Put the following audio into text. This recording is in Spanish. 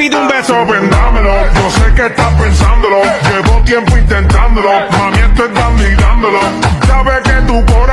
pide un beso, Ven, dámelo, yo sé que estás pensándolo. Llevo tiempo intentándolo. Mami, esto es dando y dándolo. Sabes que tu corazón